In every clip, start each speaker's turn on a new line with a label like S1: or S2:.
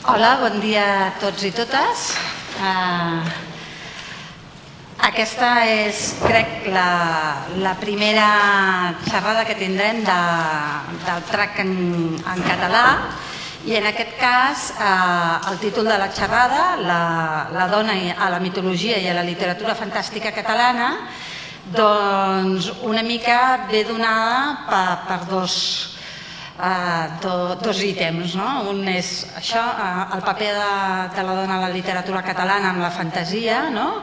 S1: Hola, bon dia a tots i totes. Aquesta és, crec, la primera xerrada que tindrem del TRAC en català i en aquest cas el títol de la xerrada, La dona a la mitologia i a la literatura fantàstica catalana, doncs una mica ve donada per dos ítems. Un és això, el paper de la dona a la literatura catalana amb la fantasia,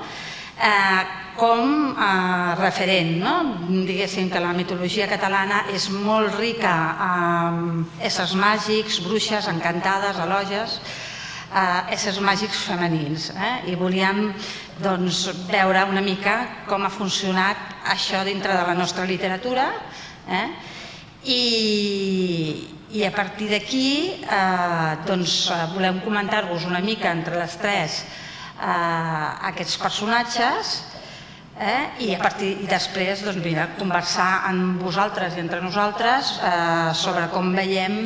S1: com a referent. Diguéssim que la mitologia catalana és molt rica amb éssers màgics, bruixes, encantades, eloges, éssers màgics femenins. I volíem veure una mica com ha funcionat això dintre de la nostra literatura i a partir d'aquí volem comentar-vos una mica entre les tres aquests personatges i després conversar amb vosaltres i entre nosaltres sobre com veiem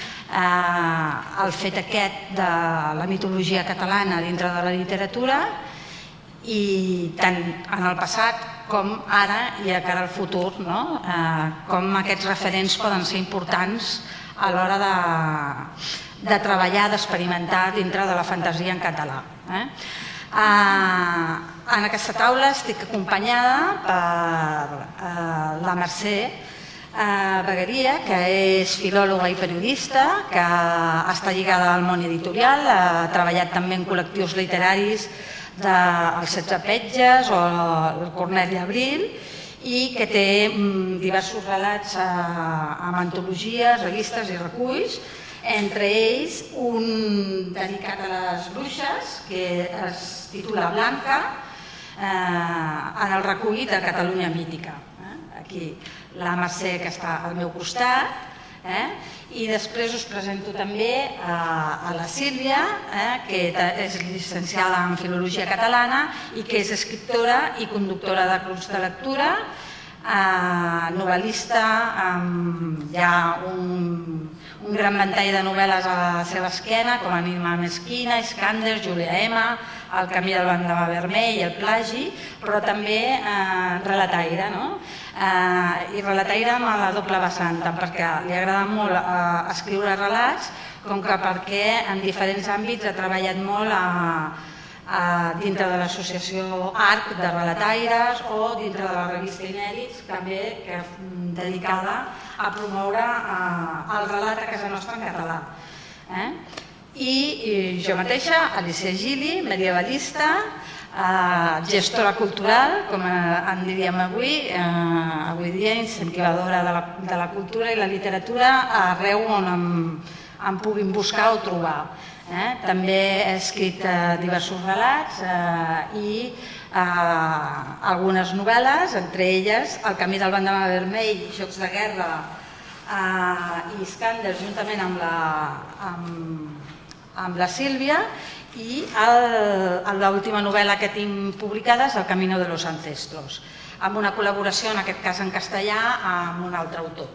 S1: el fet aquest de la mitologia catalana dintre de la literatura i tant en el passat com ara i de cara al futur, com aquests referents poden ser importants a l'hora de treballar, d'experimentar dintre de la fantasia en català. En aquesta taula estic acompanyada per la Mercè Begueria, que és filòloga i periodista, que està lligada al món editorial, ha treballat també en col·lectius literaris dels 16 Petges o el Corneli Abril i que té diversos relats amb antologies, revistes i reculls, entre ells un dedicat a les bruixes que es titula Blanca en el recull de Catalunya Mítica. Aquí la Mercè, que està al meu costat, i després us presento també a la Sílvia, que és llicenciada en Filologia Catalana i que és escriptora i conductora de clubs de lectura, novel·lista, hi ha un gran ventall de novel·les a la seva esquena, com Ànima mesquina, Iskander, Júlia M, El camí del bandama vermell, El plagi, però també relataire, i relataire amb la doble vessant, tant perquè li agrada molt escriure relats com que perquè en diferents àmbits ha treballat molt dintre de l'associació ARC de relataires o dintre de la revista Inèdits, també dedicada a promoure el relat a casa nostra en català. I jo mateixa, Alicia Gili, medievalista, gestora cultural, com en diríem avui dia incentivadora de la cultura i la literatura arreu on em puguin buscar o trobar. També he escrit diversos relats i algunes novel·les, entre elles El camí del bandama vermell, Jocs de guerra i Iskander, juntament amb la Sílvia, i l'última novel·la que tinc publicada és El camino de los ancestros, amb una col·laboració, en aquest cas en castellà, amb un altre autor.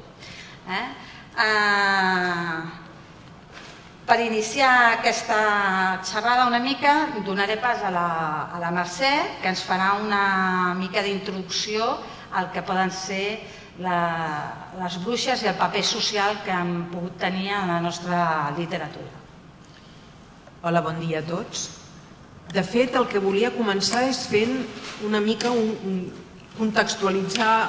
S1: Per iniciar aquesta xerrada una mica, donaré pas a la Mercè, que ens farà una mica d'introducció al que poden ser les bruixes i el paper social que han pogut tenir en la nostra literatura.
S2: Hola, bon dia a tots. De fet, el que volia començar és fent una mica contextualitzar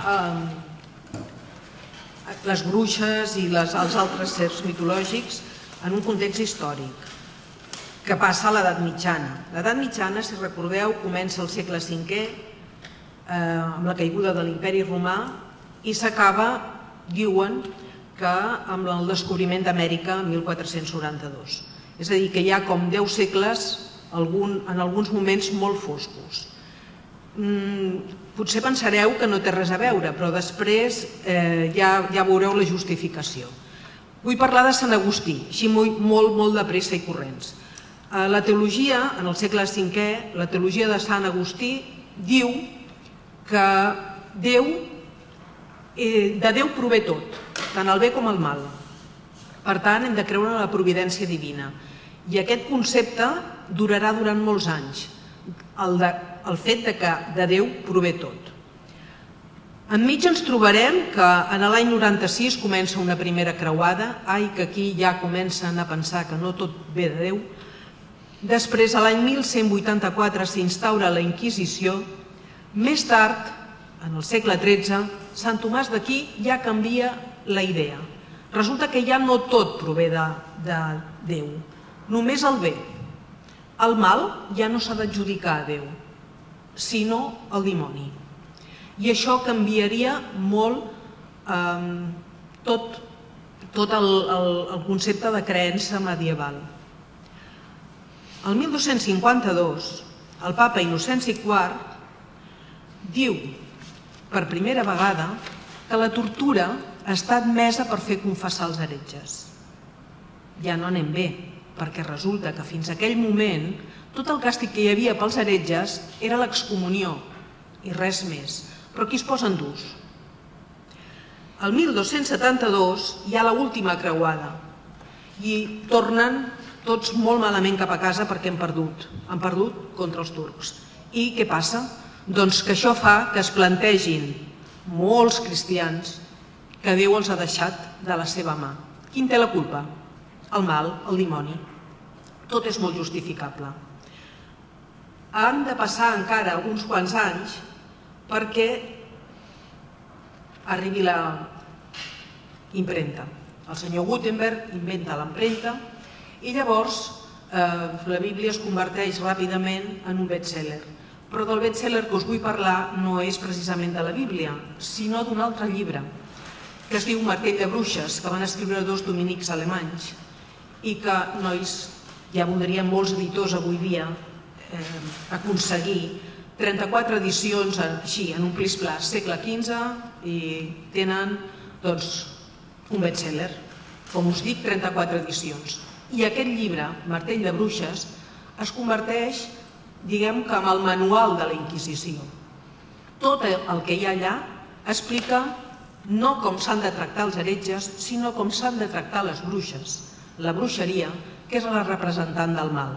S2: les bruixes i els altres éssers mitològics en un context històric que passa a l'edat mitjana. L'edat mitjana, si recordeu, comença al segle V amb la caiguda de l'imperi romà i s'acaba, diuen, que amb el descobriment d'Amèrica en 1492. És a dir, que hi ha com 10 segles en alguns moments molt foscos. Potser pensareu que no té res a veure, però després ja veureu la justificació. Vull parlar de Sant Agustí, així molt de pressa i corrents. La teologia, en el segle V, la teologia de Sant Agustí diu que de Déu prové tot, tant el bé com el mal. Per tant, hem de creure en la providència divina. I aquest concepte durarà durant molts anys, el fet que de Déu prové tot. Enmig ens trobarem que en l'any 96 comença una primera creuada, que aquí ja comencen a pensar que no tot ve de Déu. Després, a l'any 1184, s'instaura la Inquisició. Més tard, en el segle XIII, Sant Tomàs d'aquí ja canvia la idea. Resulta que ja no tot prové de Déu, només el bé. El mal ja no s'ha d'adjudicar a Déu, sinó al dimoni. I això canviaria molt tot el concepte de creença medieval. El 1252, el papa Innocenci IV diu per primera vegada que la tortura està admesa per fer confessar els heretges. Ja no anem bé, perquè resulta que fins a aquell moment tot el càstig que hi havia pels heretges era l'excomunió i res més. Però aquí es posen durs. El 1272 hi ha l'última creuada i tornen tots molt malament cap a casa perquè han perdut contra els turcs. I què passa? Doncs que això fa que es plantegin molts cristians que Déu els ha deixat de la seva mà. Quin té la culpa? El mal, el dimoni. Tot és molt justificable. Han de passar encara uns quants anys perquè arribi la impremta. El senyor Gutenberg inventa l'empremta i llavors la Bíblia es converteix ràpidament en un best-seller. Però del best-seller que us vull parlar no és precisament de la Bíblia, sinó d'un altre llibre, que es diu Martell de Bruixes, que van escriure dos dominics alemanys i que, nois, ja voldrien molts editors avui dia aconseguir 34 edicions així, en un plis-plas, segle XV, i tenen un best-seller. Com us dic, 34 edicions. I aquest llibre, Martell de Bruixes, es converteix, diguem que, en el manual de la Inquisició. Tot el que hi ha allà explica no com s'han de tractar els heretges, sinó com s'han de tractar les bruixes, la bruixeria, que és la representant del mal.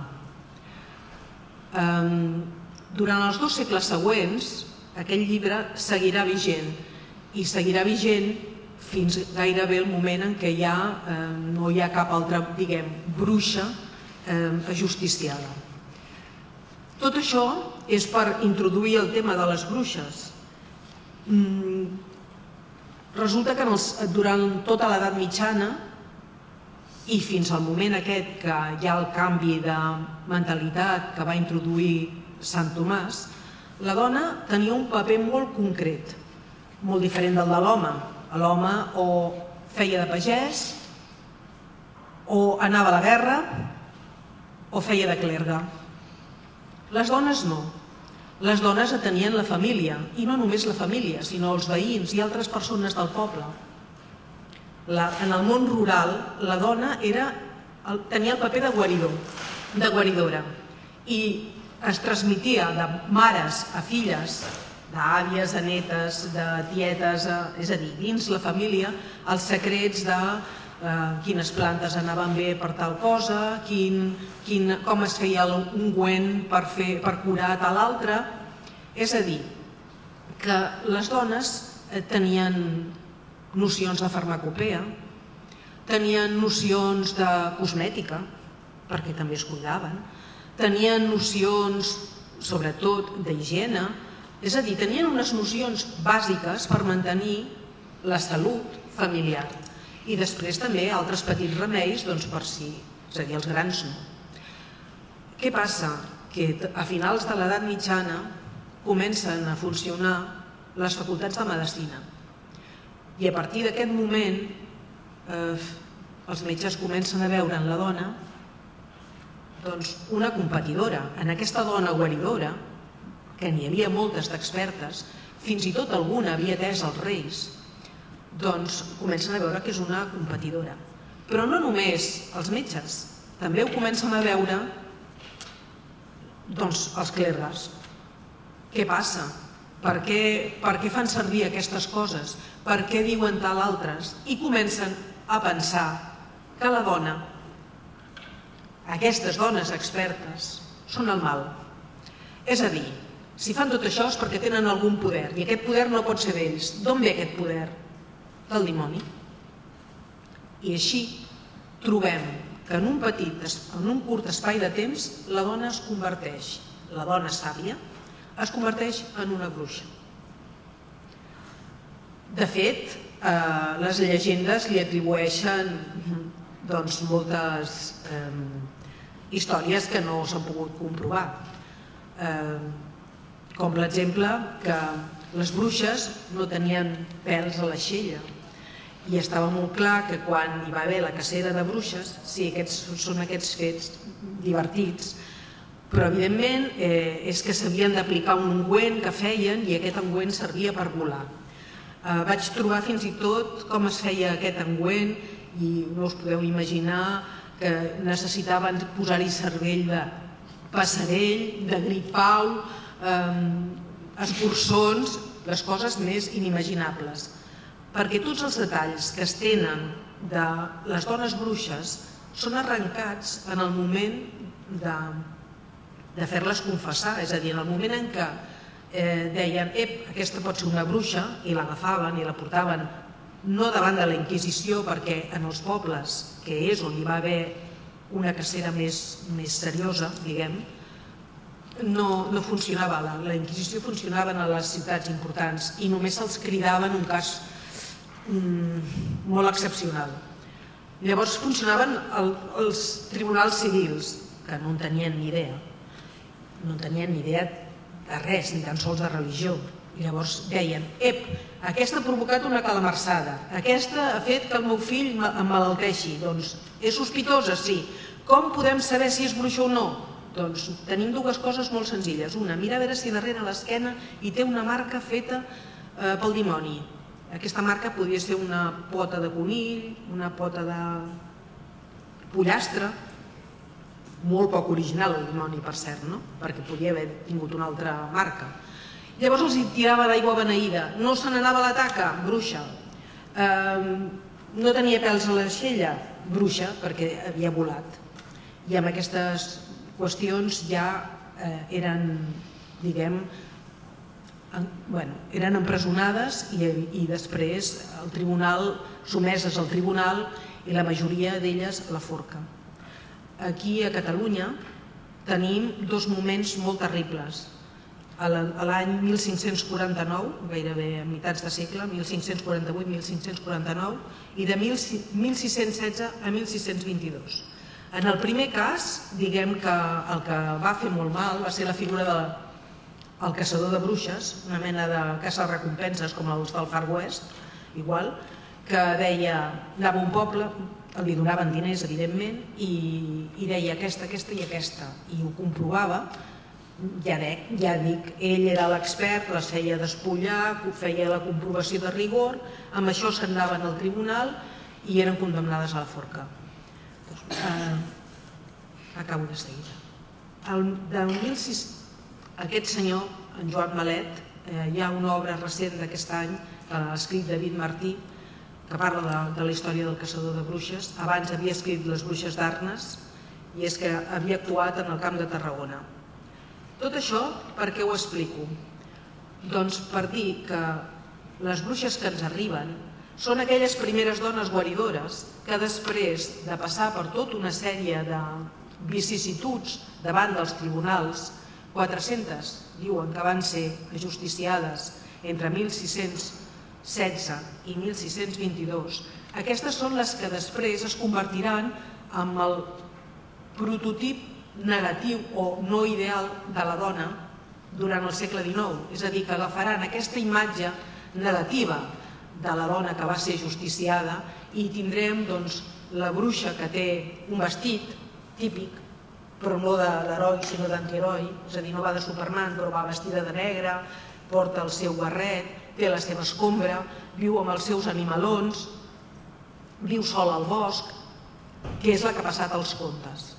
S2: Durant els 2 segles següents, aquest llibre seguirà vigent, i seguirà vigent fins gairebé el moment en què ja no hi ha cap altra, diguem, bruixa ajusticiada. Tot això és per introduir el tema de les bruixes. Resulta que durant tota l'edat mitjana i fins al moment aquest que hi ha el canvi de mentalitat que va introduir Sant Tomàs, la dona tenia un paper molt concret, molt diferent del de l'home. L'home o feia de pagès, o anava a la guerra, o feia de clergue. Les dones no. Les dones atenien la família, i no només la família, sinó els veïns i altres persones del poble. En el món rural, la dona tenia el paper de guaridor, de guaridora, i es transmetia de mares a filles, d'àvies, de netes, de tietes, és a dir, dins la família, els secrets de quines plantes anaven bé per tal cosa, com es feia l'ungüent per curar tal altre. És a dir, que les dones tenien nocions de farmacopea, tenien nocions de cosmètica, perquè també es cuidaven, tenien nocions, sobretot, d'higiene, és a dir, tenien unes nocions bàsiques per mantenir la salut familiar. I després també altres petits remeis per si, és a dir, els grans no. Què passa? Que a finals de l'edat mitjana comencen a funcionar les facultats de medicina. I a partir d'aquest moment els metges comencen a veure en la dona una competidora. En aquesta dona guaridora, que n'hi havia moltes d'expertes, fins i tot alguna havia atès els reis, comencen a veure que és una competidora. Però no només els metges, també ho comencen a veure els clergues. Què passa? Per què fan servir aquestes coses? Per què diuen tal altres? I comencen a pensar que la dona aquestes dones expertes són el mal. És a dir, si fan tot això és perquè tenen algun poder, i aquest poder no pot ser d'ells. D'on ve aquest poder? Del dimoni. I així trobem que en un curt espai de temps la dona es converteix, la dona sàvia, es converteix en una bruixa. De fet, les llegendes li atribueixen moltes històries que no s'han pogut comprovar. Com l'exemple que les bruixes no tenien pèls a l'aixella, i estava molt clar que quan hi va haver la cacera de bruixes, sí, són aquests fets divertits, però evidentment és que s'havien d'aplicar un ungüent que feien i aquest ungüent servia per volar. Vaig trobar fins i tot com es feia aquest ungüent i no us podeu imaginar que necessitaven posar-hi cervell de passerell, de gripau, escurçons, les coses més inimaginables. Perquè tots els detalls que es tenen de les dones bruixes són arrencats en el moment de fer-les confessar, és a dir, en el moment en què deien aquesta pot ser una bruixa, i l'agafaven i la portaven no davant de la Inquisició, perquè en els pobles, que és on hi va haver una cacera més seriosa, diguem, no funcionava. La Inquisició funcionava a les ciutats importants i només se'ls cridava en un cas molt excepcional. Llavors funcionaven els tribunals civils, que no en tenien ni idea. No tenien ni idea de res, ni tan sols de religió. Llavors deien, aquesta ha provocat una calamarsada, aquesta ha fet que el meu fill emmalalteixi, doncs és sospitosa, sí. Com podem saber si és bruixa o no? Doncs tenim dues coses molt senzilles. Una, mira a veure si darrere l'esquena hi té una marca feta pel dimoni. Aquesta marca podria ser una pota de conill, una pota de pollastre, molt poc original el dimoni, per cert, perquè podia haver tingut una altra marca. Llavors els tirava d'aigua beneïda, no se n'anava a la taca, bruixa. No tenia pèls a l'aixella, bruixa, perquè havia volat. I amb aquestes qüestions ja eren, diguem, eren empresonades i després el tribunal, someses al tribunal, i la majoria d'elles a la forca. Aquí a Catalunya tenim dos moments molt terribles. A l'any 1549, gairebé a meitats de segle, 1548-1549, i de 1616 a 1622. En el primer cas, diguem que el que va fer molt mal va ser la figura del caçador de bruixes, una mena de caça-recompenses com els del Far West, igual, que deia, anava a un poble, li donaven diners, evidentment, i deia aquesta, aquesta i aquesta, i ho comprovava. Ja dic, ell era l'expert, les feia despullar, feia la comprovació de rigor, amb això s'anaven al tribunal i eren condemnades a la forca. Acabo de seguida. Aquest senyor, en Joan Malet, hi ha una obra recent d'aquest any que l'ha escrit David Martí, que parla de la història del caçador de bruixes. Abans havia escrit Les bruixes d'Arnes i és que havia actuat en el Camp de Tarragona. Tot això per què ho explico? Doncs per dir que les bruixes que ens arriben són aquelles primeres dones guaridores que després de passar per tota una sèrie de vicissituds davant dels tribunals, 400 diuen que van ser ajusticiades entre 1616 i 1622, aquestes són les que després es convertiran en el prototip negatiu o no ideal de la dona durant el segle XIX. És a dir, que agafaran aquesta imatge negativa de la dona que va ser justiciada i tindrem la bruixa que té un vestit típic, però no d'heroi sinó d'antiheroi, és a dir, no va de Superman però va vestida de negre, porta el seu barret, té la seva escombra, viu amb els seus animalons, viu sol al bosc, que és la que ha passat als contes.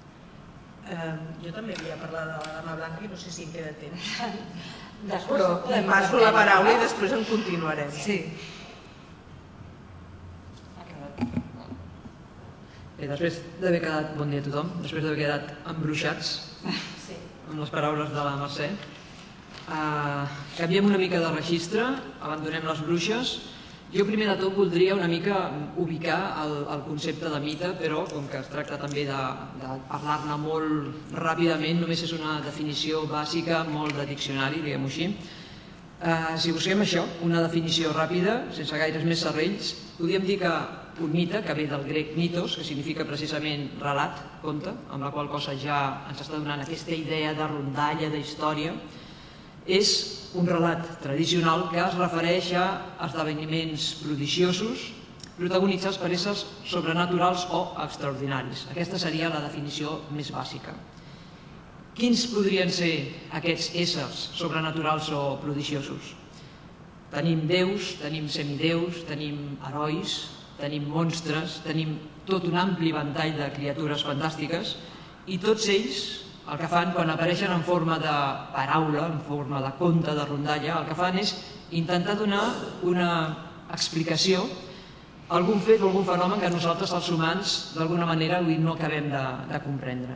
S2: Jo també volia parlar de la Dama Blanca i no sé si em queda temps. Però em passo la paraula i després en continuarem.
S3: Després d'haver quedat, bon dia a tothom, després d'haver quedat embruixats amb les paraules de la Mercè, canviem una mica de registre, abandonem les bruixes. Jo primer de tot voldria una mica ubicar el concepte de mite, però com que es tracta també de parlar-ne molt ràpidament, només és una definició bàsica, molt de diccionari, diguem-ho així. Si busquem això, una definició ràpida, sense gaires més serrells, podríem dir que un mite, que ve del grec mitos, que significa precisament relat, conte, amb la qual cosa ja ens està donant aquesta idea de rondalla, d'història, és un relat tradicional que es refereix a esdeveniments prodigiosos protagonitzats per éssers sobrenaturals o extraordinaris. Aquesta seria la definició més bàsica. Quins podrien ser aquests éssers sobrenaturals o prodigiosos? Tenim déus, tenim semideus, tenim herois, tenim monstres, tenim tot un ampli ventall de criatures fantàstiques i tots ells el que fan quan apareixen en forma de paraula, en forma de conte, de rondalla, el que fan és intentar donar una explicació a algun fet o algun fenomen que nosaltres els humans d'alguna manera no acabem de comprendre.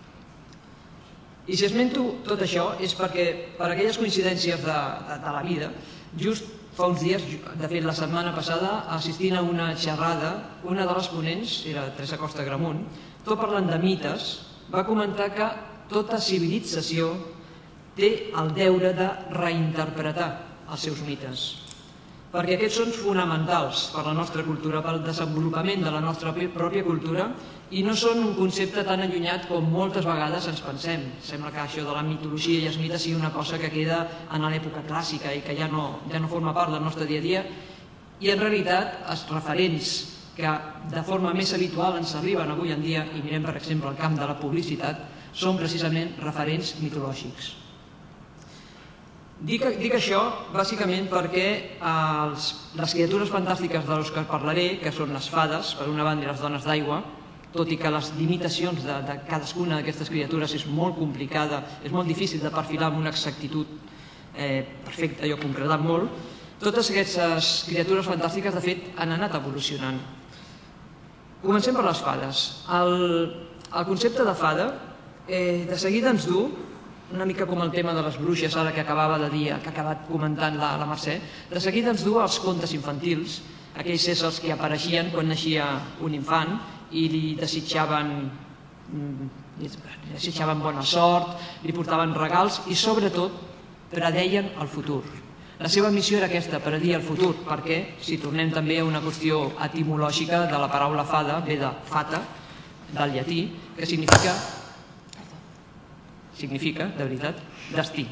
S3: I si esmento tot això és perquè per aquelles coincidències de la vida, just fa uns dies, de fet la setmana passada, assistint a una xerrada, una de les ponents, era Teresa Costa Gramunt, tot parlant de mites, va comentar que tota civilització té el deure de reinterpretar els seus mites, perquè aquests són fonamentals per la nostra cultura, pel desenvolupament de la nostra pròpia cultura i no són un concepte tan allunyat com moltes vegades ens pensem. Sembla que això de la mitologia i els mites sigui una cosa que queda en l'època clàssica i que ja no forma part del nostre dia a dia i en realitat els referents que de forma més habitual ens arriben avui en dia, i mirem per exemple el camp de la publicitat, són precisament referents mitològics. Dic això bàsicament perquè les criatures fantàstiques de les que parlaré, que són les fades, per una banda, i les dones d'aigua, tot i que les limitacions de cadascuna d'aquestes criatures és molt complicada, és molt difícil de perfilar amb una exactitud perfecta, jo concretat molt, totes aquestes criatures fantàstiques, de fet, han anat evolucionant. Comencem per les fades. El concepte de fada, de seguida ens du, una mica com el tema de les bruixes, ara que acabava de dir, que ha acabat comentant la Mercè, de seguida ens du als contes infantils, aquells éssers que apareixien quan naixia un infant i li desitjaven bona sort, li portaven regals i sobretot predeien el futur. La seva missió era aquesta, predir el futur, perquè, si tornem també a una qüestió etimològica de la paraula fada, ve de fata, del llatí, que significa, de veritat, destí.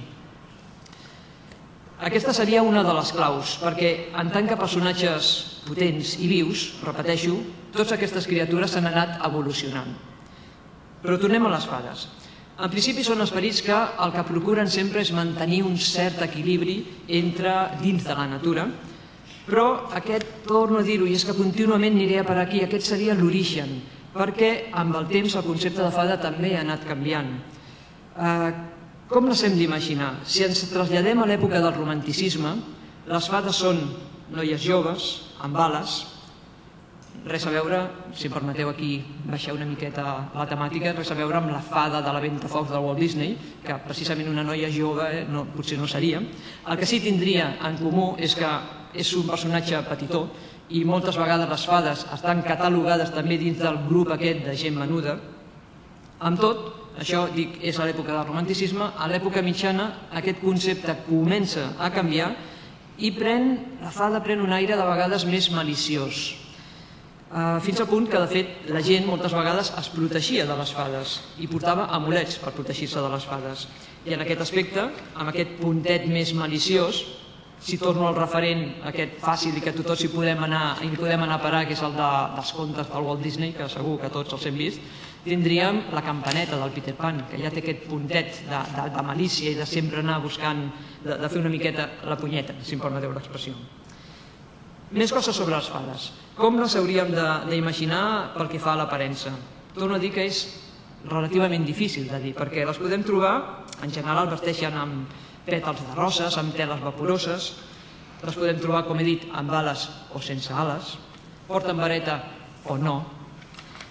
S3: Aquesta seria una de les claus, perquè en tant que personatges potents i vius, repeteixo, totes aquestes criatures s'han anat evolucionant. Però tornem a les fades. En principi són esperits que el que procuren sempre és mantenir un cert equilibri dins de la natura, però aquest, torno a dir-ho, i és que contínuament aniré a parar aquí, aquest seria l'origen, perquè amb el temps el concepte de fada també ha anat canviant. Com les hem d'imaginar? Si ens traslladem a l'època del romanticisme, les fades són noies joves, amb ales, res a veure, si em permeteu aquí baixar una miqueta la temàtica, res a veure amb la fada de la Ventafocs del Walt Disney, que precisament una noia jove potser no seria. El que sí tindria en comú és que és un personatge petitó i moltes vegades les fades estan catalogades també dins del grup aquest de gent menuda. Amb tot, això dic, és a l'època del romanticisme, a l'època mitjana aquest concepte comença a canviar i la fada pren un aire de vegades més maliciós. Fins al punt que, de fet, la gent moltes vegades es protegia de les fades i portava amulets per protegir-se de les fades. I en aquest aspecte, amb aquest puntet més maliciós, si torno al referent aquest fàcil i que tots hi podem anar a parar, que és el dels contes del Walt Disney, que segur que tots els hem vist, tindríem la campaneta del Peter Pan, que ja té aquest puntet de malícia i de sempre anar buscant, de fer una miqueta la punyeta, si em permeteu l'expressió. Més coses sobre les fades. Com les hauríem d'imaginar pel que fa a l'aparença? Torno a dir que és relativament difícil de dir, perquè les podem trobar, en general vesteixen amb pètals de roses, amb teles vaporoses, les podem trobar, com he dit, amb ales o sense ales, porten vareta o no,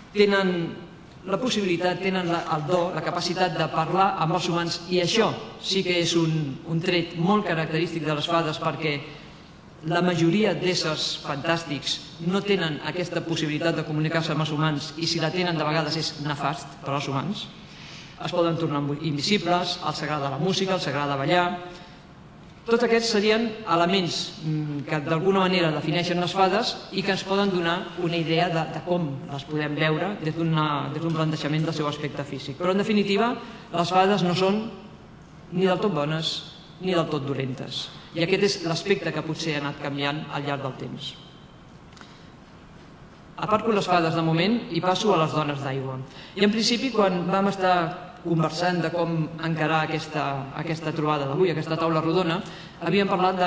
S3: tenen la possibilitat, tenen el do, la capacitat de parlar amb els humans, i això sí que és un tret molt característic de les fades, perquè la majoria d'éssers fantàstics no tenen aquesta possibilitat de comunicar-se amb els humans, i si la tenen de vegades és nefast per als humans. Es poden tornar invisibles, els agrada la música, els agrada ballar. Tots aquests serien elements que d'alguna manera defineixen les fades i que ens poden donar una idea de com les podem veure des d'un plantejament del seu aspecte físic. Però en definitiva, les fades no són ni del tot bones ni del tot dolentes. I aquest és l'aspecte que potser ha anat canviant al llarg del temps. Aparco les fades de moment i passo a les dones d'aigua. I en principi, quan vam estar conversant de com encarar aquesta trobada d'avui, aquesta taula rodona, havíem parlat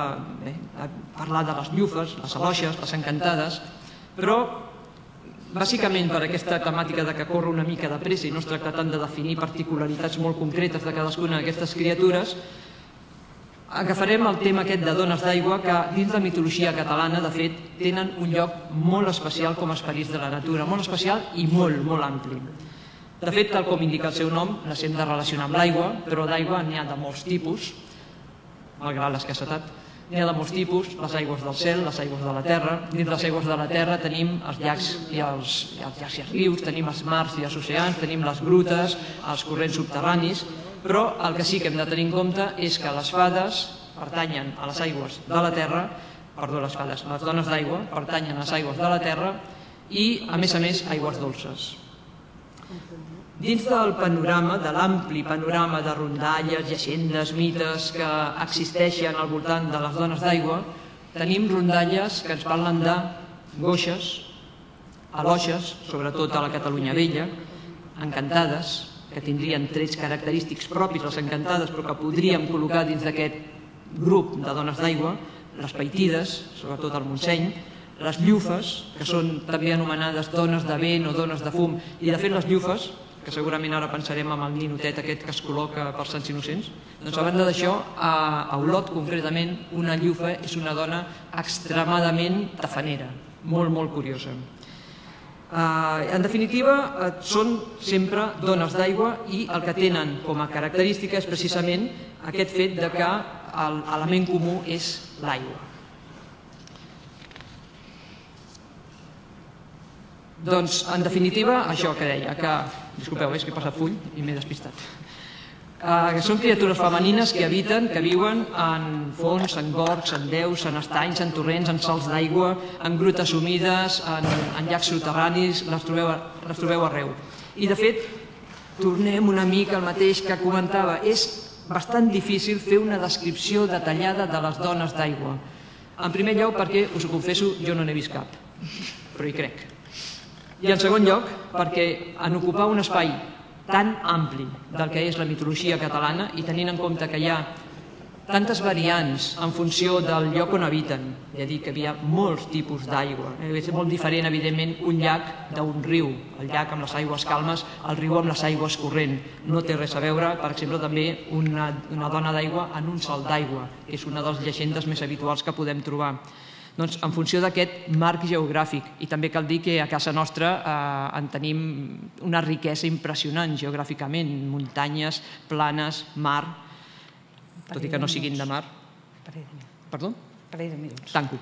S3: de les llufes, les aloixes, les encantades, però bàsicament per aquesta temàtica de que corre una mica de pressa i no es tracta tant de definir particularitats molt concretes de cadascuna d'aquestes criatures, agafarem el tema aquest de dones d'aigua, que dins de la mitologia catalana, de fet, tenen un lloc molt especial com a esperits de la natura, molt especial i molt, molt ampli. De fet, tal com indica el seu nom, les hem de relacionar amb l'aigua, però d'aigua n'hi ha de molts tipus, malgrat l'escassetat. N'hi ha de molts tipus, les aigües del cel, les aigües de la terra. Dins les aigües de la terra tenim els llacs i els rius, tenim els mars i els oceans, tenim les grutes, els corrents subterranis, però el que sí que hem de tenir en compte és que les fades pertanyen a les aigües de la terra, perdó, les fades, les dones d'aigua pertanyen a les aigües de la terra i, a més, aigües dolces. Dins del panorama, de l'ampli panorama de rondalles, llegendes, mites que existeixen al voltant de les dones d'aigua, tenim rondalles que ens parlen de goixes, aloixes, sobretot a la Catalunya Vella, encantades, que tindrien trets característics propis, les encantades, però que podríem col·locar dins d'aquest grup de dones d'aigua, les paitides, sobretot al Montseny, les llufes, que són també anomenades dones de vent o dones de fum, i de fet les llufes, que segurament ara pensarem en el ninotet aquest que es col·loca per Sants Innocents, doncs a banda d'això, a Olot concretament, una llufa és una dona extremadament tafanera, molt, molt curiosa. En definitiva, són sempre dones d'aigua i el que tenen com a característica és precisament aquest fet que l'element comú és l'aigua. Doncs, en definitiva, això que deia, que... Disculpeu, és que he passat full i m'he despistat. Són criatures femenines que habiten, que viuen en fons, en gorgs, en deus, en estanys, en torrents, en salts d'aigua, en grutes humides, en llacs subterranis, les trobeu arreu. I, de fet, tornem una mica al mateix que comentava, és bastant difícil fer una descripció detallada de les dones d'aigua. En primer lloc, perquè, us ho confesso, jo no n'he vist cap, però hi crec. I en segon lloc, perquè en ocupar un espai tan ampli del que és la mitologia catalana i tenint en compte que hi ha tantes variants en funció del lloc on habiten, ja dic que hi ha molts tipus d'aigua, és molt diferent evidentment un llac d'un riu, el llac amb les aigües calmes, el riu amb les aigües corrent, no té res a veure, per exemple, també una dona d'aigua en un salt d'aigua, que és una de les llegendes més habituals que podem trobar. Doncs en funció d'aquest marc geogràfic, i també cal dir que a casa nostra en tenim una riquesa impressionant geogràficament, muntanyes, planes, mar, tot i que no siguin de mar. Perdó?
S1: Parell de minuts.
S3: Tanco.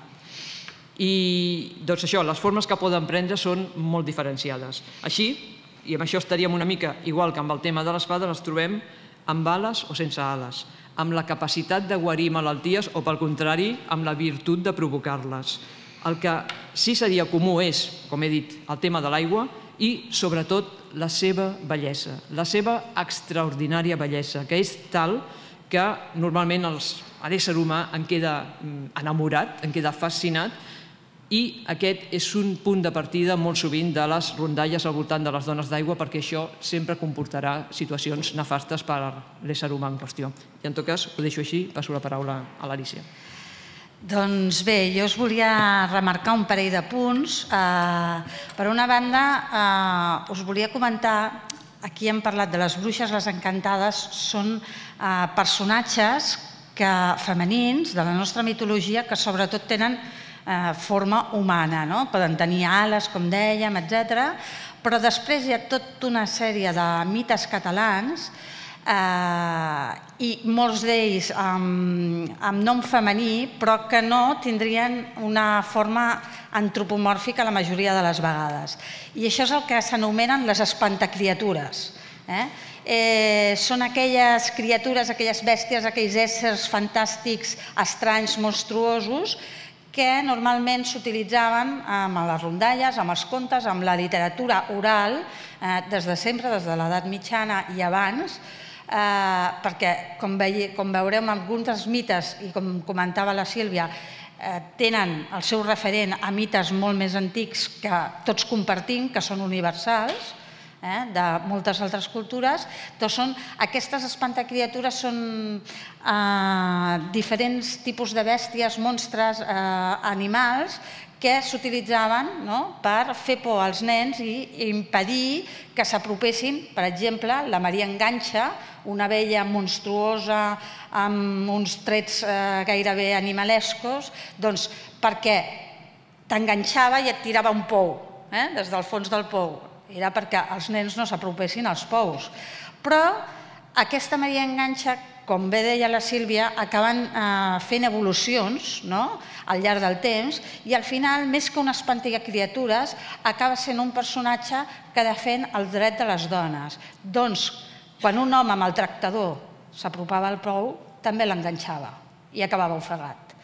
S3: I doncs això, les formes que poden prendre són molt diferenciades. Així, i amb això estaríem una mica igual que amb el tema de les fades, les trobem amb ales o sense ales, amb la capacitat de guarir malalties o, pel contrari, amb la virtut de provocar-les. El que sí seria comú és, com he dit, el tema de l'aigua i, sobretot, la seva bellesa, la seva extraordinària bellesa, que és tal que normalment l'ésser humà en queda enamorat, en queda fascinat, i aquest és un punt de partida molt sovint de les rondalles al voltant de les dones d'aigua, perquè això sempre comportarà situacions nefastes per a l'ésser humà en qüestió. I en tot cas, ho deixo així, passo la paraula a l'Alícia.
S1: Doncs bé, jo us volia remarcar un parell de punts. Per una banda, us volia comentar, aquí hem parlat de les bruixes, les encantades, són personatges femenins de la nostra mitologia que sobretot tenen forma humana, poden tenir ales, com dèiem, etc., Però després hi ha tota una sèrie de mites catalans i molts d'ells amb nom femení, però que no tindrien una forma antropomòrfica la majoria de les vegades. I això és el que s'anomenen les espantacriatures. Són aquelles criatures, aquelles bèsties, aquells éssers fantàstics, estranys, monstruosos, que normalment s'utilitzaven amb les rondalles, amb els contes, amb la literatura oral, des de sempre, des de l'edat mitjana i abans, perquè, com veurem en alguns dels mites, i com comentava la Sílvia, tenen el seu referent a mites molt més antics que tots compartim, que són universals, de moltes altres cultures. Aquestes espantacriatures són diferents tipus de bèsties, monstres, animals que s'utilitzaven per fer por als nens i impedir que s'apropessin. Per exemple, la Maria Enganxa, una abella monstruosa amb uns trets gairebé animalescos, doncs perquè t'enganxava i et tirava un pou des del fons del pou. Era perquè els nens no s'apropessin als pous. Però aquesta Maria Enganxa, com bé deia la Sílvia, acaben fent evolucions al llarg del temps i al final, més que una espantacriatures, acaba sent un personatge que defèn el dret de les dones. Doncs, quan un home maltractador s'apropava al pou, també l'enganxava i acabava ofegat.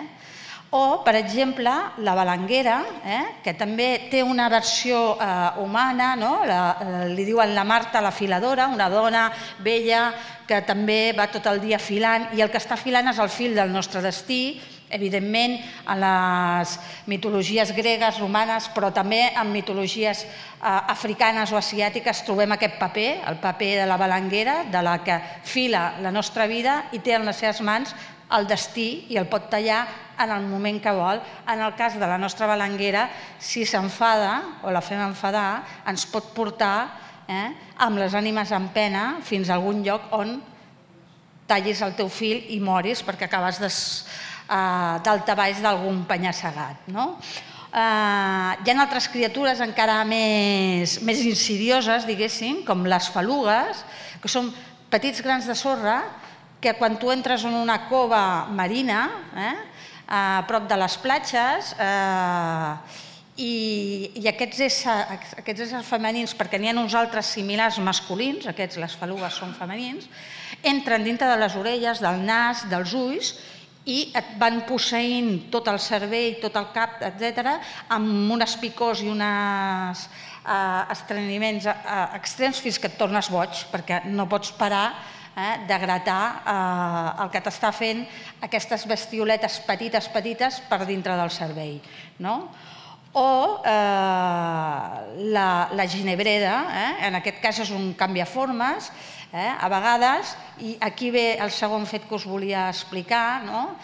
S1: O, per exemple, la balanguera, que també té una versió humana, li diuen la Marta la filadora, una dona vella que també va tot el dia filant, i el que està filant és el fil del nostre destí. Evidentment, en les mitologies gregues, romanes, però també en mitologies africanes o asiàtiques trobem aquest paper, el paper de la balanguera, de la que fila la nostra vida i té en les seves mans el destí i el pot tallar en el moment que vol. En el cas de la nostra balanguera, si s'enfada o la fem enfadar, ens pot portar amb les ànimes en pena fins a algun lloc on tallis el teu fil i moris perquè acabes daltabaix d'algun penya-segat. Hi ha altres criatures encara més insidioses, diguéssim, com les falugues, que són petits grans de sorra que quan tu entres en una cova marina, a prop de les platges, i aquests éssers femenins, perquè n'hi ha uns altres similars masculins, les falugues són femenins, entren dintre de les orelles, del nas, dels ulls, i et van posseint tot el cervell, tot el cap, etc., amb unes picors i uns estrenyiments extrems fins que et tornes boig, perquè no pots parar de gratar el que t'està fent aquestes bestioletes petites per dintre del cervell. O la ginebrera, en aquest cas és un canviaformes, a vegades, i aquí ve el segon fet que us volia explicar,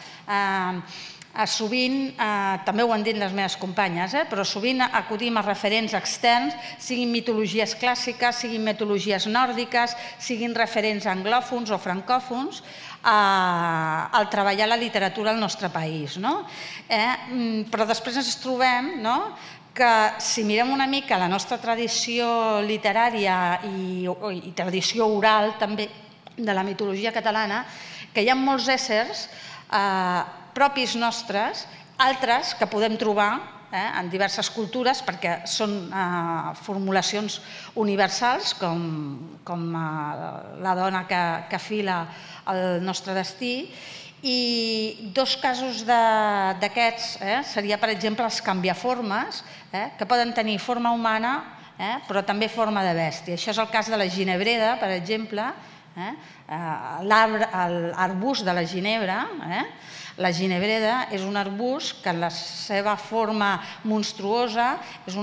S1: sovint, també ho han dit les meves companyes, però sovint acudim a referents externs, siguin mitologies clàssiques, siguin mitologies nòrdiques, siguin referents anglòfons o francòfons, al treballar la literatura al nostre país. Però després ens trobem que si mirem una mica la nostra tradició literària i tradició oral també de la mitologia catalana, que hi ha molts éssers propis nostres, altres que podem trobar en diverses cultures perquè són formulacions universals com la dona que fila el nostre destí. I dos casos d'aquests seria, per exemple, els canviaformes, que poden tenir forma humana però també forma de bèstia. Això és el cas de la ginebrera, per exemple, l'arbust de la ginebra. La ginebrera és un arbust que en la seva forma monstruosa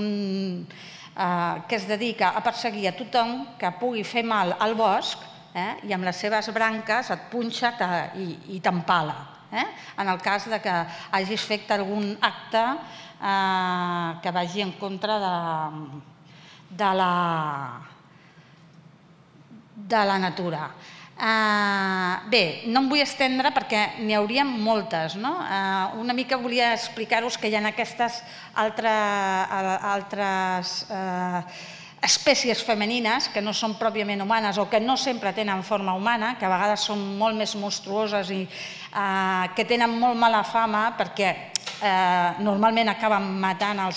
S1: que es dedica a perseguir a tothom que pugui fer mal al bosc i amb les seves branques et punxa i t'empala. En el cas que hagis fet algun acte que vagi en contra de la natura. Bé, no em vull estendre perquè n'hi hauria moltes. Una mica volia explicar-vos que hi ha aquestes altres espècies femenines que no són pròpiament humanes o que no sempre tenen forma humana, que a vegades són molt més monstruoses i que tenen molt mala fama perquè normalment acaben matant els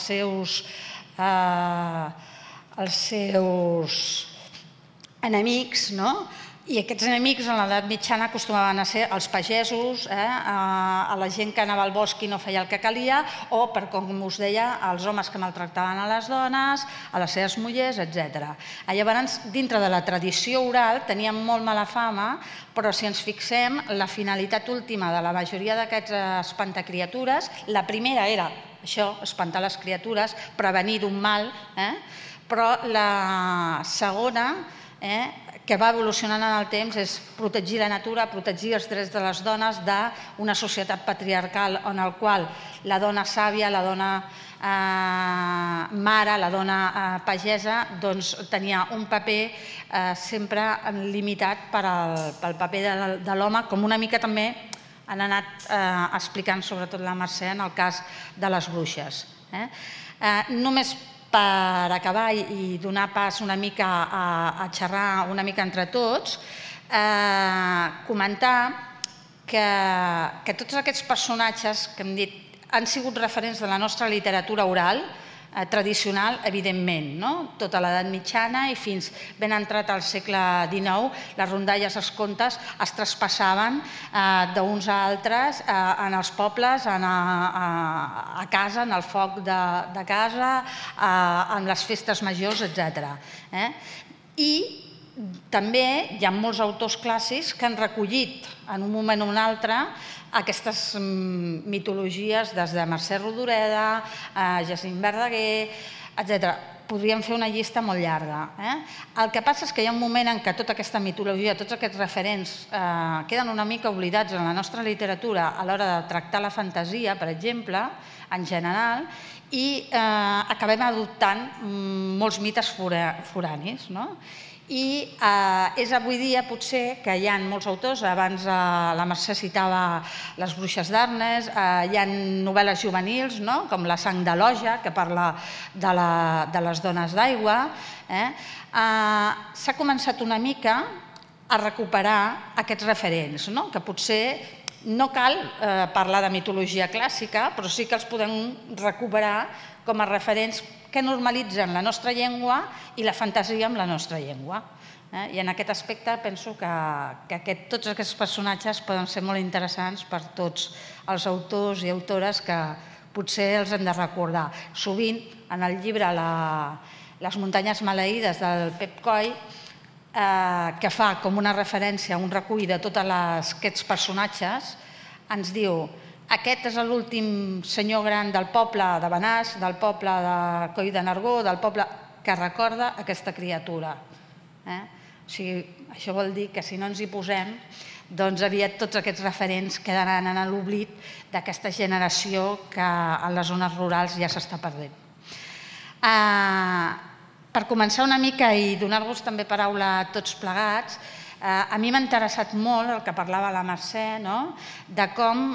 S1: seus enemics, i aquests enemics en l'edat mitjana acostumaven a ser els pagesos, a la gent que anava al bosc i no feia el que calia, o, com us deia, els homes que maltractaven a les dones, a les seves mullers, etc. Llavors, dintre de la tradició oral, tenien molt mala fama, però si ens fixem, la finalitat última de la majoria d'aquests espantacriatures, la primera era això, espantar les criatures, prevenir d'un mal, però la segona, que va evolucionant en el temps, és protegir la natura, protegir els drets de les dones d'una societat patriarcal en la qual la dona sàvia, la dona mare, la dona pagesa, tenia un paper sempre limitat pel paper de l'home, com una mica també han anat explicant sobretot la Mercè en el cas de les bruixes. Només per acabar i donar pas una mica a xerrar una mica entre tots, comentar que tots aquests personatges que hem dit han sigut referents de la nostra literatura oral tradicional, evidentment, tota l'edat mitjana i fins ben entrat al segle XIX, les rondalles, els contes es traspassaven d'uns a altres en els pobles, a casa, en el foc de casa, en les festes majors, etc. I també hi ha molts autors clàssics que han recollit en un moment o un altre aquestes mitologies des de Mercè Rodoreda, Jacint Verdaguer, etc. Podríem fer una llista molt llarga. El que passa és que hi ha un moment en què tota aquesta mitologia, tots aquests referents queden una mica oblidats en la nostra literatura a l'hora de tractar la fantasia, per exemple, en general, i acabem adoptant molts mites foranis. I és avui dia potser que hi ha molts autors, abans la Mercè citava Les bruixes d'Arnes, hi ha novel·les juvenils com La sang de l'Oja, que parla de les dones d'aigua. S'ha començat una mica a recuperar aquests referents, que potser no cal parlar de mitologia clàssica, però sí que els podem recuperar com a referents que normalitzen la nostra llengua i la fantasia amb la nostra llengua. I en aquest aspecte penso que tots aquests personatges poden ser molt interessants per tots els autors i autores que potser els hem de recordar. Sovint, en el llibre Les muntanyes maleïdes del Pep Coll, que fa com una referència a un recull de tots aquests personatges, ens diu: aquest és l'últim senyor gran del poble de Benàs, del poble de Coll de Nargó, del poble que recorda aquesta criatura. Això vol dir que si no ens hi posem, doncs aviat tots aquests referents quedaran en l'oblit d'aquesta generació que a les zones rurals ja s'està perdent. Per començar una mica i donar-vos també paraula a tots plegats, a mi m'ha interessat molt el que parlava la Mercè, de com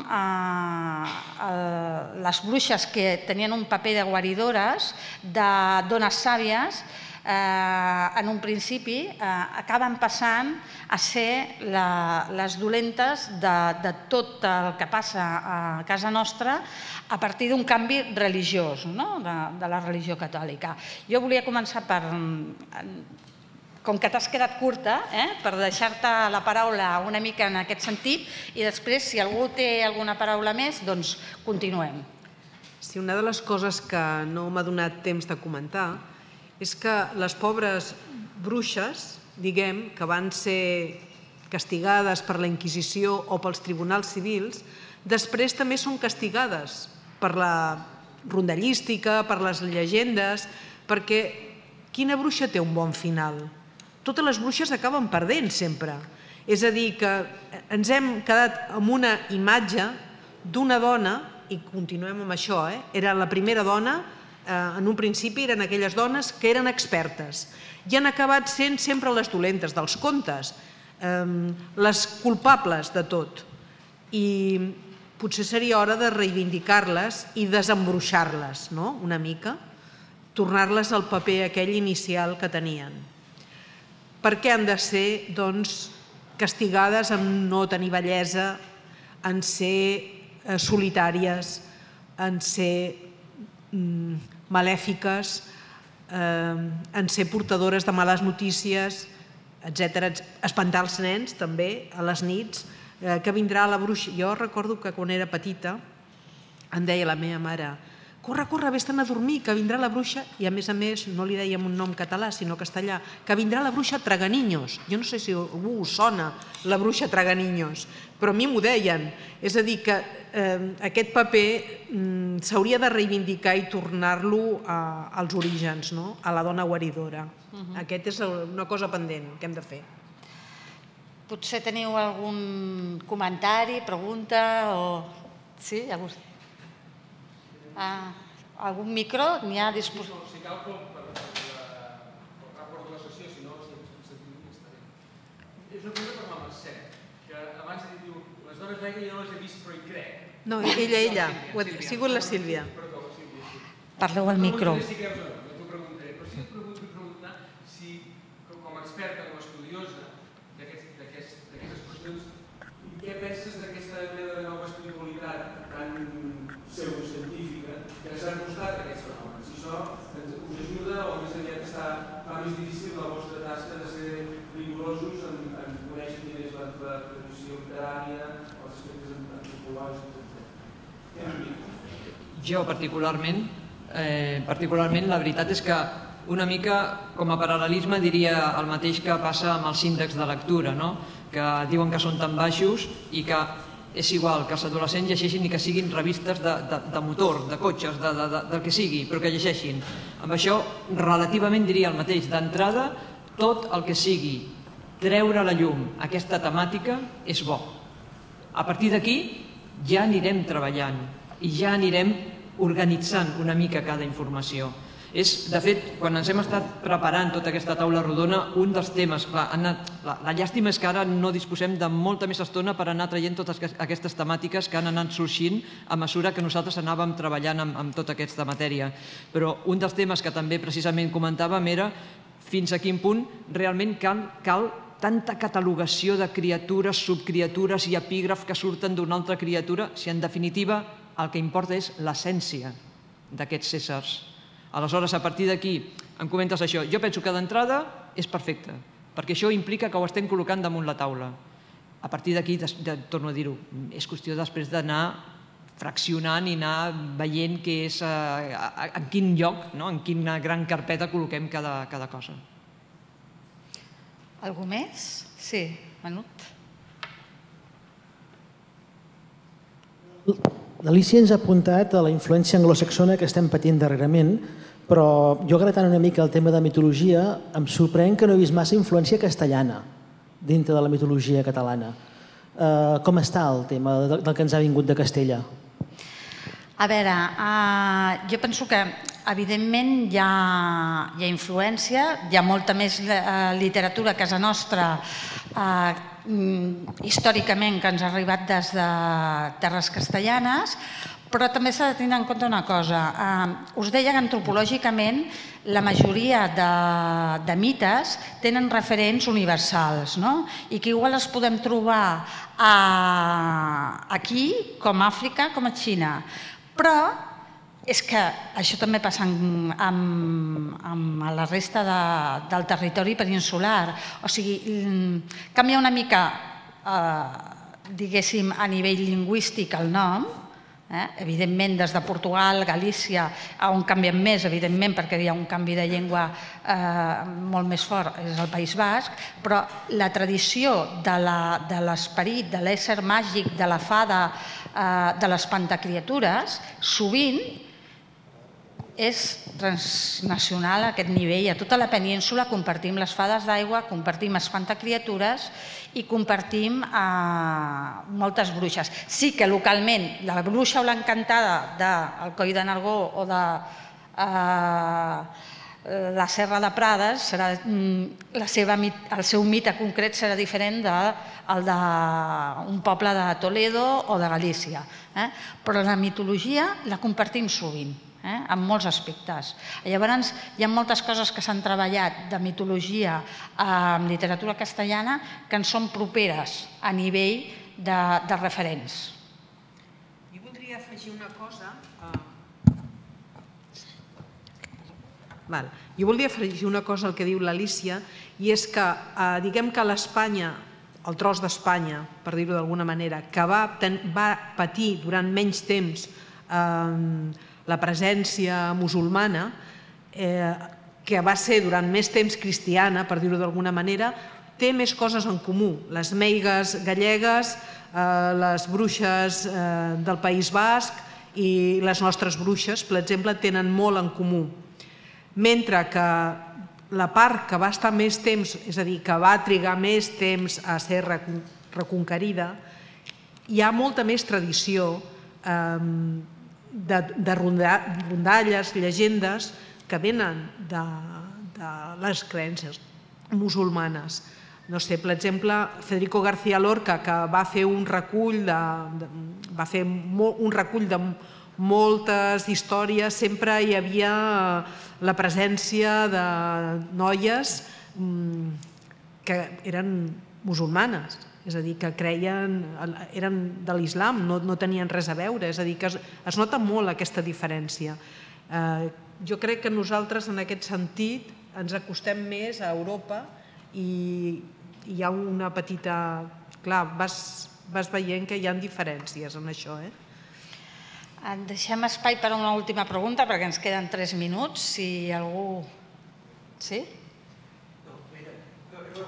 S1: les bruixes que tenien un paper de guaridores, de dones sàvies, en un principi acaben passant a ser les dolentes de tot el que passa a casa nostra a partir d'un canvi religiós, de la religió catòlica. Jo volia començar per... Com que t'has quedat curta, per deixar-te la paraula una mica en aquest sentit, i després, si algú té alguna paraula més, doncs continuem.
S2: Sí, una de les coses que no m'ha donat temps de comentar és que les pobres bruixes, diguem, que van ser castigades per la Inquisició o pels tribunals civils, després també són castigades per la rondallística, per les llegendes, perquè quina bruixa té un bon final? Totes les bruixes acaben perdent sempre. És a dir, que ens hem quedat amb una imatge d'una dona, i continuem amb això, era la primera dona, en un principi eren aquelles dones que eren expertes i han acabat sent sempre les dolentes dels contes. les culpables de tot. I potser seria hora de reivindicar-les i desembruixar-les, una mica, tornar-les al paper aquell inicial que tenien. Per què han de ser, doncs, castigades en no tenir bellesa, en ser solitàries, en ser malèfiques, en ser portadores de males notícies, etc. Espantar els nens, també, a les nits, que vindrà la bruixa. Jo recordo que quan era petita em deia la meva mare: corre, corre, vés-te'n a dormir, que vindrà la bruixa, i a més no li dèiem un nom català, sinó castellà, que vindrà la bruixa Traganinyos. Jo no sé si a algú us sona la bruixa Traganinyos, però a mi m'ho deien. És a dir, que aquest paper s'hauria de reivindicar i tornar-lo als orígens, a la dona guaridora. Aquest és una cosa pendent que hem de fer.
S1: Potser teniu algun comentari, pregunta o... Sí? Algun micro n'hi ha a disposició?
S4: Si cal, per rapport de la sessió, si no, estaré. És una pregunta per la Mercè, que abans diu, les dones d'aigua jo no les he vist, però hi crec.
S2: No, ella, ha sigut la Sílvia.
S1: Parleu al micro.
S4: No sé si creus o no t'ho preguntaré, però sí que vull preguntar si, com a experta, com a estudiosa d'aquestes qüestions, què penses d'aquesta mena de nova espiritualitat tan pseudocientífica que s'ha costat aquests fenòmens? Si això us ajuda o més aviat fa més difícil la vostra tasca de ser rigorosos en conèixer quina és la tradició literària, els aspectes antropològics, etc.
S3: Jo, particularment, la veritat és que una mica com a paral·lelisme diria el mateix que passa amb els índexs de lectura, que diuen que són tan baixos i que és igual que els adolescents llegeixin i que siguin revistes de motor, de cotxes, del que sigui, però que llegeixin. Amb això, relativament diria el mateix. D'entrada, tot el que sigui treure a la llum aquesta temàtica és bo. A partir d'aquí ja anirem treballant i ja anirem organitzant una mica cada informació. De fet, quan ens hem estat preparant tota aquesta taula rodona, un dels temes, clar, la llàstima és que ara no disposem de molta més estona per anar traient totes aquestes temàtiques que han anat sorgint a mesura que nosaltres anàvem treballant amb tota aquesta matèria. Però un dels temes que també precisament comentàvem era fins a quin punt realment cal tanta catalogació de criatures, subcriatures i epígrafs que surten d'una altra criatura, si en definitiva el que importa és l'essència d'aquests éssers. Aleshores, a partir d'aquí, em comentes això. Jo penso que d'entrada és perfecte, perquè això implica que ho estem col·locant damunt la taula. A partir d'aquí, torno a dir-ho, és qüestió després d'anar fraccionant i anar veient en quin lloc, en quina gran carpeta col·loquem cada cosa.
S1: Algú més? Sí, Manut.
S5: L'Alícia ens ha apuntat a la influència anglosaxona que estem patint darrerament, però jo gratant una mica el tema de mitologia em sorprèn que no he vist massa influència castellana dintre de la mitologia catalana. Com està el tema del que ens ha vingut de Castella?
S1: A veure, jo penso que evidentment hi ha influència, hi ha molta més literatura a casa nostra històricament que ens ha arribat des de terres castellanes, però també s'ha de tenir en compte una cosa. Us deia que antropològicament la majoria de mites tenen referents universals i que igual els podem trobar aquí, com a Àfrica, com a Xina. Però és que això també passa amb la resta del territori peninsular. O sigui, canvia una mica, diguéssim, a nivell lingüístic el nom. Evidentment, des de Portugal, Galícia, on canvien més, evidentment, perquè hi ha un canvi de llengua molt més fort, és el País Basc, però la tradició de l'esperit, de l'ésser màgic, de la fada, de l'espantacriatures, sovint és transnacional a aquest nivell. A tota la península compartim les fades d'aigua, compartim espantacriatures i compartim moltes bruixes. Sí que localment la bruixa o l'encantada del Coll de Nargó o de la Serra de Prades, el seu mite concret serà diferent del d'un poble de Toledo o de Galícia. Però la mitologia la compartim sovint, en molts aspectes. Llavors, hi ha moltes coses que s'han treballat de mitologia en literatura castellana que ens són properes a nivell de referents.
S2: Jo voldria afegir una cosa. Jo voldria afegir una cosa al que diu l'Alícia, i és que, diguem que l'Espanya, el tros d'Espanya, per dir-ho d'alguna manera, que va patir durant menys temps la presència musulmana, que va ser durant més temps cristiana, per dir-ho d'alguna manera, té més coses en comú. Les meigues gallegues, les bruixes del País Basc i les nostres bruixes, per exemple, tenen molt en comú. Mentre que la part que va estar més temps, és a dir, que va trigar més temps a ser reconquerida, hi ha molta més tradició de rondalles, llegendes, que venen de les creences musulmanes. No sé, per exemple, Federico García Lorca, que va fer un recull de moltes històries, sempre hi havia la presència de noies que eren musulmanes, és a dir, que eren de l'islam, no tenien res a veure, és a dir, que es nota molt aquesta diferència. Jo crec que nosaltres, en aquest sentit, ens acostem més a Europa i hi ha una petita... Clar, vas veient que hi ha diferències en això,
S1: Deixem espai per a una última pregunta, perquè ens queden 3 minuts, si algú... Sí?
S6: No, mira, una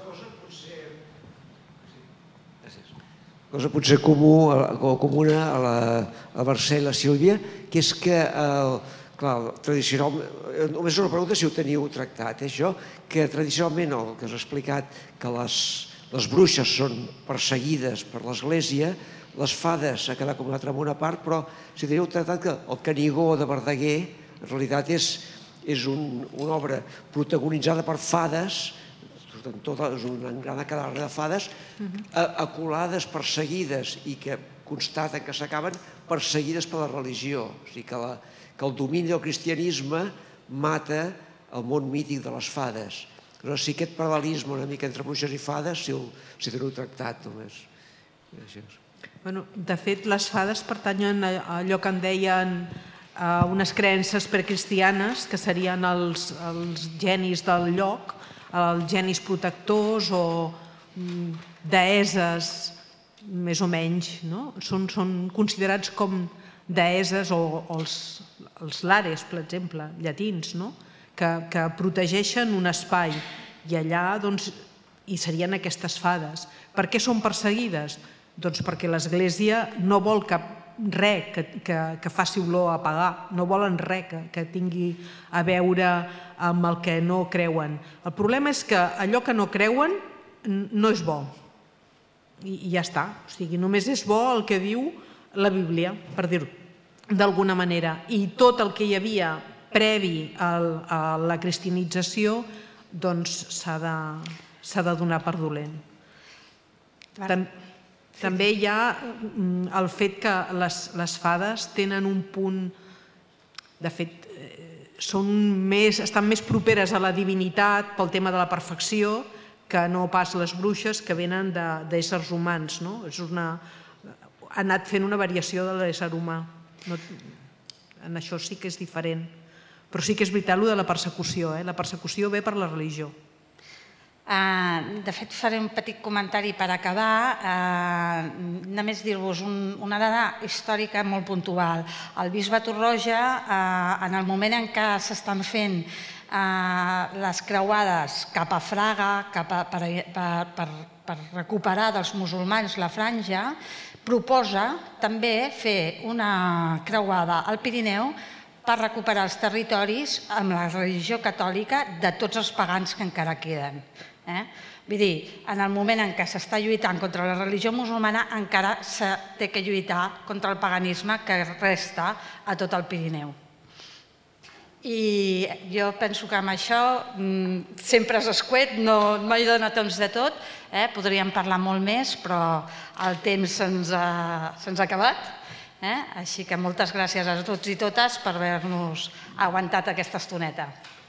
S6: cosa potser comuna a la Mercè i la Sílvia, que és que, clar, tradicionalment, només una pregunta si ho teniu tractat, això, que tradicionalment, el que has explicat, que les bruixes són perseguides per l'Església, les fades ha quedat com una altra part, però si teniu tractat que el Canigó de Verdaguer en realitat és una obra protagonitzada per fades, és una gran cadàver de fades, acolades, perseguides i que constaten que s'acaben perseguides per la religió. O sigui que el domini del cristianisme mata el món mític de les fades. No sé si aquest paral·lelisme una mica entre bruixes i fades, si teniu tractat només.
S2: De fet, les fades pertanyen a allò que en deien unes creences precristianes, que serien els genis del lloc, els genis protectors o deeses, més o menys. Són considerats com deeses o els lares, per exemple, llatins, que protegeixen un espai. I allà hi serien aquestes fades. Per què són perseguides? Doncs perquè l'Església no vol res que faci olor a pagar, no volen res que tingui a veure amb el que no creuen. El problema és que allò que no creuen no és bo. I ja està. O sigui, només és bo el que diu la Bíblia, per dir-ho d'alguna manera. I tot el que hi havia previ a la cristianització doncs s'ha de donar per dolent. També hi ha el fet que les fades tenen un punt, de fet, estan més properes a la divinitat pel tema de la perfecció que no pas les bruixes que venen d'éssers humans. Ha anat fent una variació de l'ésser humà. En això sí que és diferent. Però sí que és veritat el de la persecució. La persecució ve per la religió.
S1: De fet, faré un petit comentari per acabar. Només dir-vos una dada històrica molt puntual. El bisbe Torroja, en el moment en què s'estan fent les creuades cap a Fraga per recuperar dels musulmans la franja, proposa també fer una creuada al Pirineu per recuperar els territoris amb la religió catòlica de tots els pagans que encara queden. Vull dir, en el moment en què s'està lluitant contra la religió musulmana encara s'ha de lluitar contra el paganisme que resta a tot el Pirineu. I jo penso que amb això sempre és escuet, no hi dona temps de tot, podríem parlar molt més, però el temps se'ns ha acabat. Així que moltes gràcies a tots i totes per haver-nos aguantat aquesta estoneta.